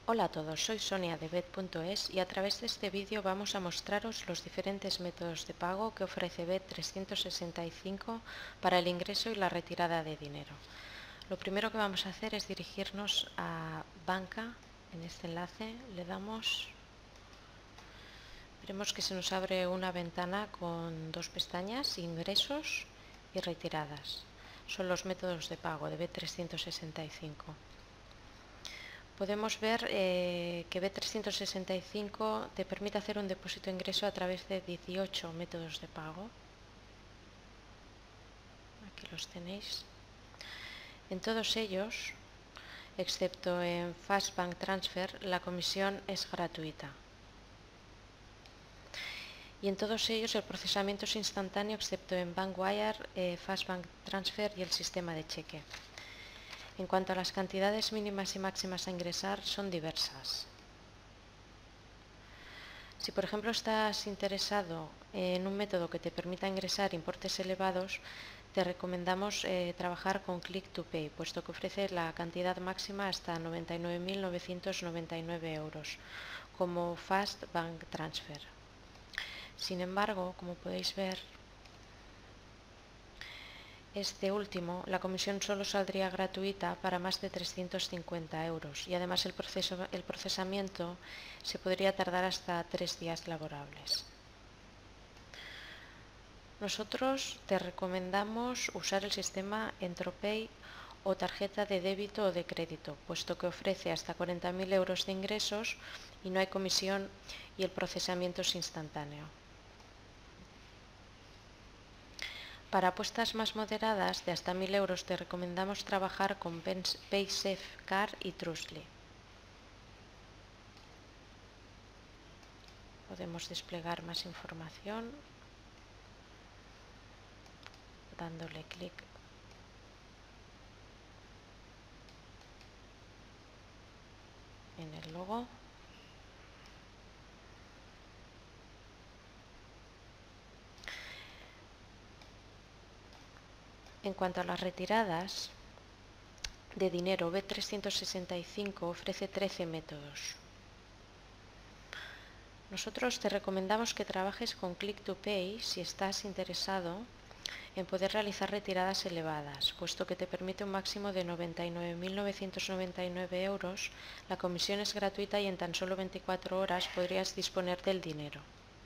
Hola a todos, soy Sonia de Bet.es y a través de este vídeo vamos a mostraros los diferentes métodos de pago que ofrece Bet365 para el ingreso y la retirada de dinero. Lo primero que vamos a hacer es dirigirnos a Banca. En este enlace le damos. Veremos que se nos abre una ventana con dos pestañas, ingresos y retiradas. Son los métodos de pago de Bet365. Podemos ver que Bet365 te permite hacer un depósito e ingreso a través de 18 métodos de pago. Aquí los tenéis. En todos ellos, excepto en Fast Bank Transfer, la comisión es gratuita. Y en todos ellos el procesamiento es instantáneo, excepto en Bankwire, Fast Bank Transfer y el sistema de cheque. En cuanto a las cantidades mínimas y máximas a ingresar, son diversas. Si por ejemplo estás interesado en un método que te permita ingresar importes elevados, te recomendamos trabajar con Click to Pay, puesto que ofrece la cantidad máxima hasta 99.999 euros, como Fast Bank Transfer. Sin embargo, como podéis ver, este último, la comisión solo saldría gratuita para más de 350 euros y además el procesamiento se podría tardar hasta 3 días laborables. Nosotros te recomendamos usar el sistema Entropay o tarjeta de débito o de crédito, puesto que ofrece hasta 40.000 euros de ingresos y no hay comisión y el procesamiento es instantáneo. Para apuestas más moderadas de hasta 1.000 euros te recomendamos trabajar con PaySafeCard y Trustly. Podemos desplegar más información dándole clic en el logo. En cuanto a las retiradas de dinero, Bet365 ofrece 13 métodos. Nosotros te recomendamos que trabajes con Click to Pay si estás interesado en poder realizar retiradas elevadas, puesto que te permite un máximo de 99.999 euros, la comisión es gratuita y en tan solo 24 horas podrías disponer del dinero.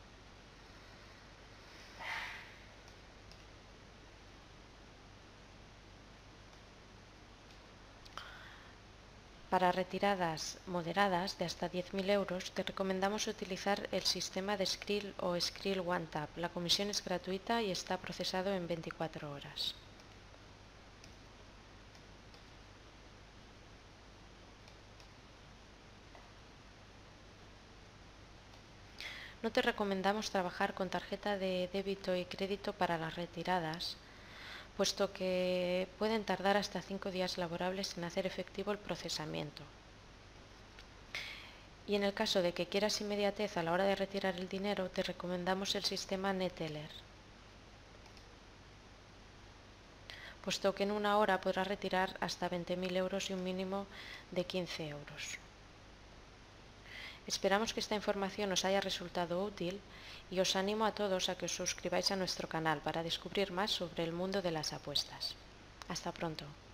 Para retiradas moderadas de hasta 10.000 euros te recomendamos utilizar el sistema de Skrill o Skrill One Tap. La comisión es gratuita y está procesado en 24 horas. No te recomendamos trabajar con tarjeta de débito y crédito para las retiradas, puesto que pueden tardar hasta 5 días laborables en hacer efectivo el procesamiento. Y en el caso de que quieras inmediatez a la hora de retirar el dinero, te recomendamos el sistema Neteller, puesto que en una hora podrás retirar hasta 20.000 euros y un mínimo de 15 euros. Esperamos que esta información os haya resultado útil y os animo a todos a que os suscribáis a nuestro canal para descubrir más sobre el mundo de las apuestas. Hasta pronto.